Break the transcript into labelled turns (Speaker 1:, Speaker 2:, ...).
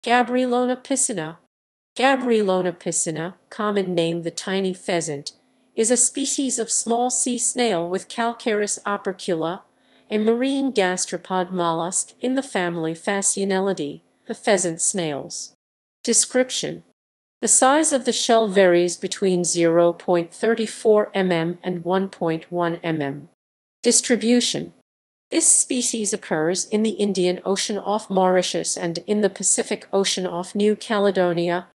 Speaker 1: Gabrielona pisinna. Gabrielona pisinna, common name the tiny pheasant, is a species of small sea snail with Calcareous opercula, a marine gastropod mollusk in the family Phasianellidae, the pheasant snails. Description: the size of the shell varies between 0.34 mm and 1.1 mm. Distribution: this species occurs in the Indian Ocean off Mauritius and in the Pacific Ocean off New Caledonia,